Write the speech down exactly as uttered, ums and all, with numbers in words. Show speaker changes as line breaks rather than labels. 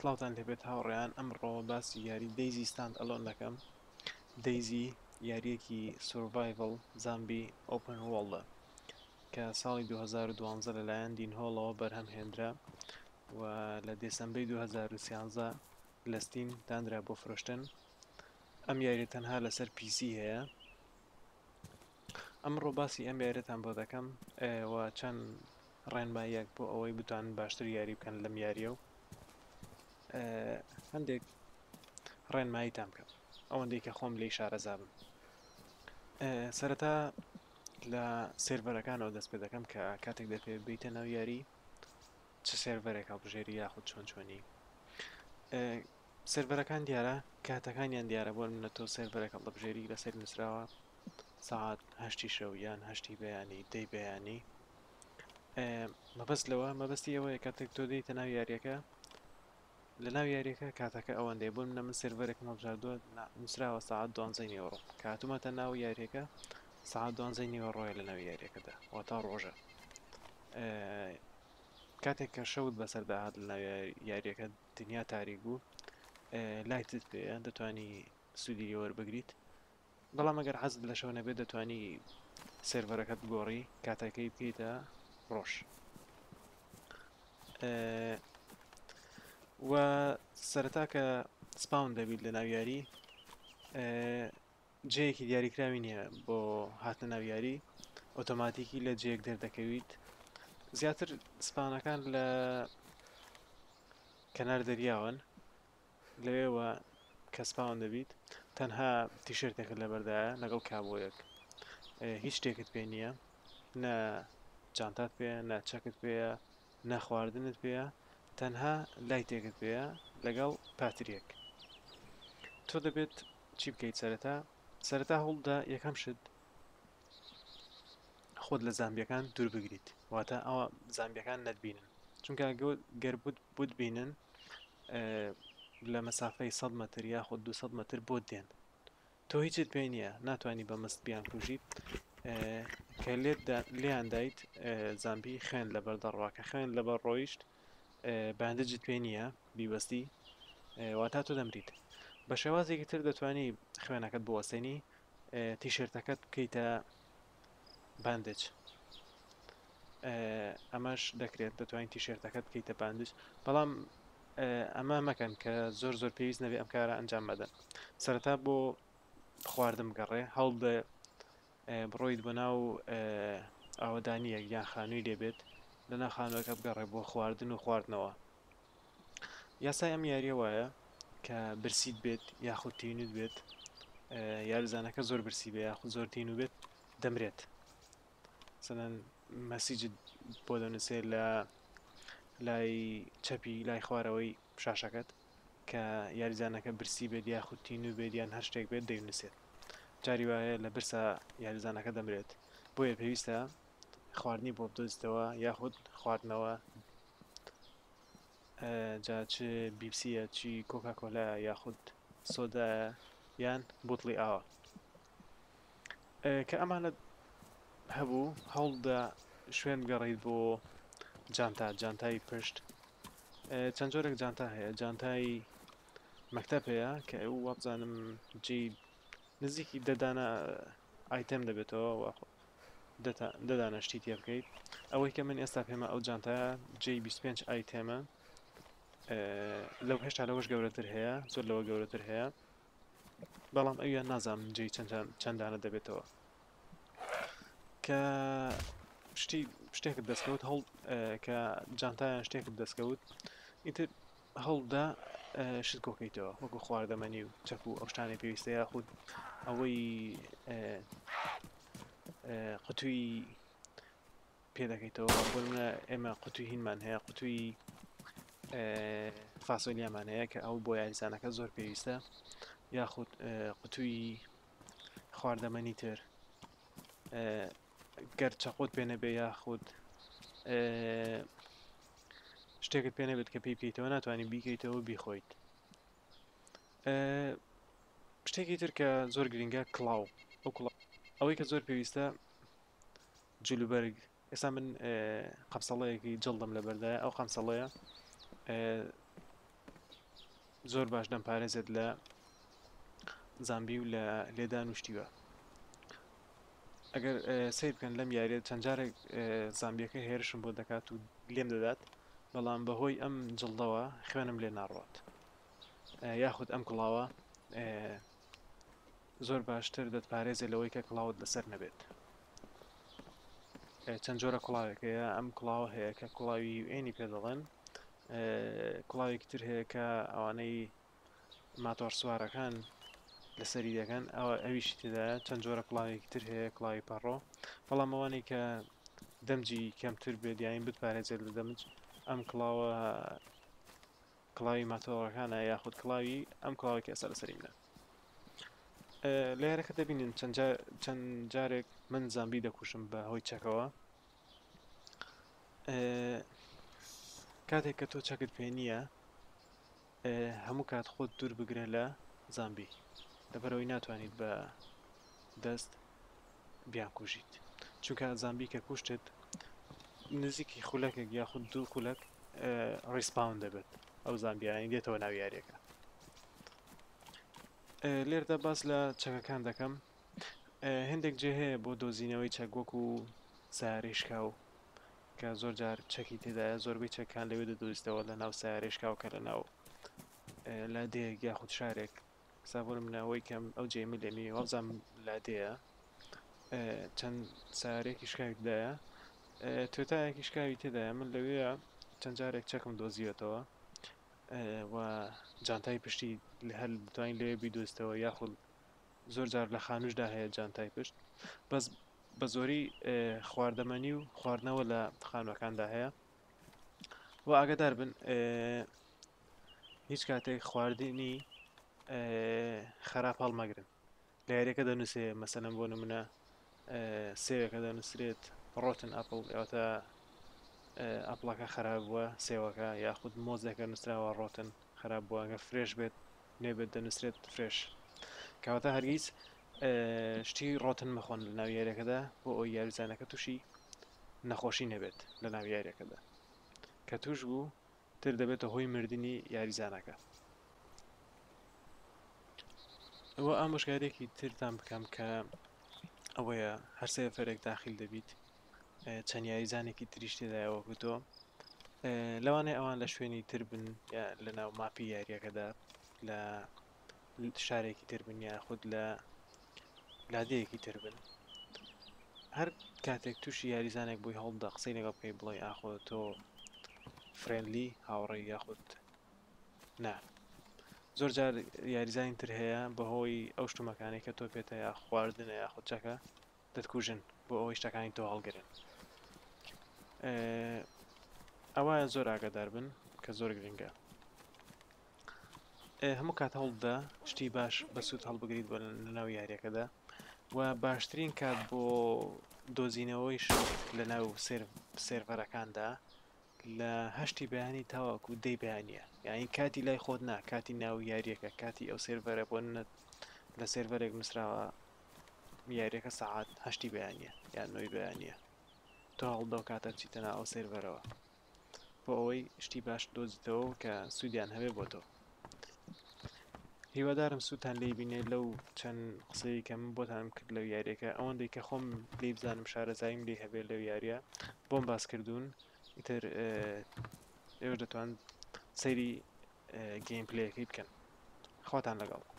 سلااوان لەبێت هاوڕێیان ئەمڕۆ باسی یاری دەیزی ستاند ئەلۆن دەکەم. دەیزی یاریەکی سوڤایڤڵ زامبی ئۆپن وۆڵدە کە ساڵی دوهزار و دوانزە لەلایەن دین هۆڵەوە بەرهەم هێنرا و لە دێسەمبەری دوهزار و سیانزە لە ستیم دانرا بۆ فرۆشتن. ئەم یاری تەنها لەسەر پیسی هەیە. ئەمڕۆ باسی ئەم یاریتان بۆ دەکەم و چەند ڕێنماییەک بۆ ئەوەی بتوانن باشتر یاری بکەن لەم یاریە و هەندێک ڕێنماییتان بکەم ئەوەندەی کە خۆم لی شارەزابم. سەرەتا لە سێرڤەرەکانەوە دەست پێ دەکەم کە کاتێک دەپێ بیتە ناو یاری چ سێرڤەرێک هەڵبژێری یاخود چۆن چۆنی. سێرڤەرەکان دیارە کاتەکانیان دیارە بۆ منە تۆ سێرڤەرێک هەڵبژێری لەسەر نووسراوە ساعات هەشتی شەو یان هەشتی بەیانی دەی بەیانی. مەبەست لەوە مەبەستی ئەوەیە کاتێک تۆ دەیتە ناو یاریەکە لە ناو یاریەکە کاتەکە ئەوەندەی بوون منە من سێرڤەرێکم هەڵبژاردووە نووسراوە ساعات دوانزەی نیوەڕۆ کاتومەتە ناو یاریەکە ساعات دوانزەی نیوەڕۆیە لە ناو یاریەکەدا واتە ڕۆژە. کاتێک کە شەوت بەسەردا هات لە ناو یاریەکە دنیا تاریک بوو لایتت پێەیە دەتوانی سوودی وەربگریت، بەڵام ئەگەر حەزت لە شەو نەبێت دەتوانی سێرڤەرەکەت بگۆڕی کاتەکەی بکەیتە ڕۆژ. و سەرەتا کە سپاون دەبیت لە ناو یاری جەیەکی دیاریکراوی نییە بۆ هاتنە ناو یاری، ئۆتۆماتیکی لە جەیەک دەردەکەویت. زیاتر سپانەکان لە کەنار دەریاون لەوێوە کە سپاون دەبیت تەنها تیشێرتێکت لەبەردایە لەگەڵ کابۆیەک، هیچ شتێکت پێ نییە، نە جانتات پێە نە چەکت پێە نە خواردنت پێە، تەنها لایتێکت پێە لەگەڵ پاتریەک. تۆ دەبێت چی بکەیت؟ سەرەتا سەرەتا هەوڵدا یەکەم شت خۆت لە زامبیەکان دوور بگریت، واتە ئەوە زامبیەکان نەتبینن، چونکە گەر بوت بینن لە مەسافەی سەد مەتر یاخود دووسەد مەتر بۆ دێن، تۆ هیچت پێ نییە ناتوانانی بە مەست بیان کوژیت. کە لێیان دایت زامبی خوێن لەبەر دەڕوا کە خوێن لەبەر ڕۆیشت باندجت پێ نییە بیبەستی واتە تۆ دەمریت. بە شێوازێکی تر دەتوانی خوێنەکەت بوەستێنی، تیشێرتەکەت بکەیتە باندج، ئەمەش دەکرێت دەتوانین تیشێرتەکەت بکەیتە باندج، بەڵام ئەمە مەکەن کە زۆر زۆر پێویست نەبێ ئەم کارە ئەنجام بدەن. سەرەتا بۆ خواردن بگەڕێ هەوڵدە بڕۆیت بۆ ناو ئاوەدانیەک یان خانووی لێبێت لە ناو خانووەکە بگەڕێ بۆ خواردن و خواردنەوە. یاسای ئەم یاریە وایە کە برسیت بێت یاخود تینوت بێت، یاریزانەکە زۆر برسی بێ یاخود زۆر تینو بێت دەمرێت. سەنەن مەسیجت بۆ دەنووسێ لە لای چەپی لای خوارەوەی شاشەکەت کە یاریزانەکە برسی بێت یاخود تینو بێت یان هەر شتێک بێت دەینووسێت. جاری وایە لە برسا یاریزانەکە دەمرێت، بۆیە پێویستە خواردنی بۆ بدۆزیتەوە یاخود خواردنەوە جا چ بیپسیە چی کۆکاکۆلایە یاخود سۆدایە یان بوتڵی ئاوە. کە ئەمانە هەبوو هەوڵدا شوێن بگەڕیت بۆ جانتا جانتای پشت. چەند جۆرێک جانتا هەیە، جانتای مەکتەب هەیە کە ئەو وابزانم جێ نزیکی دەدانە ئایتەم دەبێتەوە دەدانە شتی تێ بکەیت. ئەوەی کە من ئێستا پێمە ئەو جانتایە جێ بیست و پێنج ئایتێمە، لەو هێشتا لەوەش گەورەتر هەیە، زۆر لەوە گەورەتر هەیە، بەڵام ئەویان نازانم جێ چەندانە دەبێتەوە. کە شتی شتێکت دەستکەوت هەوڵ کە جانتایان شتێکت دەستکەوت ئیتر هەوڵدا شت کۆکەیتەوە وەکو خواردەمەنی و چەک و ئەو شتانەی پێویستە یاخود ئەوەی قوتووی پێدەکەیتەوە. بۆ منە ئێمە قوتووی هینمان هەیە، قوتووی فاسۆلیامان هەیە کە ئەو بۆ یاریزانەکە زۆر پێویستە، یاخود قوتووی خواردەمەنی تر گەر چەقۆت پێ نەبێ یاخود شتێکت پێ نەبێت کە پێی بکەیتەوە ناتوانانی بیکەیتەوە بیخۆیت. شتێکی تر کە زۆر گرنگە کڵاو، ئەو کڵاو ئەوەی کە زۆر پێویستە جلوبەرگ. ئێستا من قەمسەڵەیەکی جڵدم لەبەردایە، ئەو قەمسەڵەیە زۆر باش دەمپارێزێت لە زامبی و لە لێدان وشتیوە. ئەگەر سیر بکەن لەم یاریە چەند جارێک زامبیەکە هێرشم بۆ دەکات و لێم دەدات، بەڵام بەهۆی ئەم جڵدەوە خوێنم لێ ناڕات، یاخود ئەم کڵاوە زۆر باشتر دەتپارێزێت لەوەی کە کڵاوت لەسەر نەبێت. چەند جۆرە کڵاوێکەیە، ئەم کڵاوە هەیە کە کڵاوی ئێنی پێ دەڵێن، کڵاوێکی تر هەیە کە ئەوانەی ماتۆر سوارەکان لەسەری دەکەن، ئەوە ئەویشی تێدایە. چەند جۆرە کڵاوێکی تر هەیە، کڵاوی پەڕۆ، بەڵام ئەوانەی کە دەمجی کەمتر بێت یاین بتپارێزێت لە دەمج، ئەم کڵاوە کڵاوی ماتۆڕەکانە یاخود کڵاوی ئەم کڵاوێکی ئێستا لەسەری منە. لە یارەکە دەبینن چەند جارێک من زامبی دەکوشم بە هۆی چەکەوە. کاتێک کە تۆ چەکت پێ نییە، هەموو کات خۆت دوور بگرە لە زامبی، لەبەرەوەی ناتوانیت بە دەست بیان کوژیت، چونکە زامبی کە کوشتت نزیکی خولەکێک یاخود دوو خولەک ڕیسپاون دەبێت، ئەو زامبیانی دێتەوە ناو یاریەکە. لێردا باس لە چەکەکان دەکەم. هەندێک جێ هەیە بۆ دۆزینەوەی چەک، وەکو سارێشکاو کە زۆر جار چەکی تێدایە، زۆربەی چەکان لەوێ دەدۆزیتەوە لە ناو سارێشکاو کە لە ناو لادەیەک یاخود شارێک. سابۆرم ناوەی کەم ئەو جێمە لێمی وەبزانم لادەیە، چەند سارێکی شکاویدایە، توێتایەکی شکاوی تێدایە. من لەوەیە چەند جارێک چەکم دۆزیوێتەوە و جانتای پشتی هەر دەتوانین لێوێ بیدۆزیتەوە، یاخود زۆر جار لە خانوشدا هەیە جانتای پشت. بەس بە زۆری خواردەمەنی و خواردنەوە لە خانووەکاندا هەیە، و ئاگادار بن هیچ کاتێک خواردنی خراپ هەڵمەگرن. لە یاریەکە دەنووسێ مەسەلەن بۆ نمونە سێوێکە دەنووسرێت ڕۆتن ئەپڵ، ئەوەتە ئەپڵەکە خراپ بووە سێوەکە، یاخود مۆزێکە نووسراوە ڕۆتن خراپ بووە، ئەگەر فرێش بێت نێبێت دەنووسرێت فرێش، کەواتە هەرگیز شتی ڕۆتن مەخۆن لە ناو یاریەکەدا، بۆ ئەوی یاریزانەکە تووشی نەخۆشی نەبێت لە ناو یاریەکەدا، کە توش بوو تر دەبێتە هۆی مردنی یاریزانەکە. ئەوە ئامۆژگارێکی ترتان بکەم کە ئەوەیە هەر سێ فەرێک داخل دەبیت، چەند یاریزانێکی تریش تێدایە وەکو تۆ، لەوانەیە ئەوان لە شوێنی تر بن، یا لە ناو ماپی یاریەکەدا لە شارێکی تر بن، یاخود لە لادەیەکی تر بن. هەر کاتێک تووشی یاریزانێک بووی هەڵبدا قسەی لەگەڵ بکەی، بڵێ ئاخۆ تۆ فرێندلی هاوڕێی یاخود نا. زۆر جار یاریزانی تر هەیە بەهۆی ئەو شتومەکانی کە تۆ پێتە یا خواردنە یاخود چەکە دەتکوژن بۆ ئەوەی شتەکانی تۆ هەڵگرن. ئەوە زۆر ئاگادار بن کە زۆر گرنگە. هەموو کات هەڵبدا شتی باش بەسوود هەڵبگریت بۆ لە ناو یاریەکەدا، و باشترین کات بۆ دۆزینەوەیش لە ناو سێرڤەرەکاندا لە هەشتی بەیانی تاواکو دەی بەیانیە، یعنی کاتی لای خۆت نا، کاتی ناو یاریەکە، کاتی ئەو سێرڤەرە بۆ لە سێرڤەرێک نووسراوە یاریەکە سەعات هەشتی بەیانیە یان نۆی بەیانیە، تۆ هەڵبدە و کاتە بچیتە ناو ئەو سێرڤەرەوە بۆ ئەوەی شتی باش دۆزیتەوە کە سوودیان هەبێ بۆ تۆ. هیوادارم سوودتان لێی بینێ لەو چەند قسەی کە من بۆتان کرد لەو یاریەکە، ئەوەندەی کە خۆم لێی بزانم شارەزاییم لێ هەبێت لەو یاریە بۆم باس کردوون. ئیتر ئێوە دەتوان سەیری گەیم پلەیەکەی بکەن. خواتان لەگەڵ.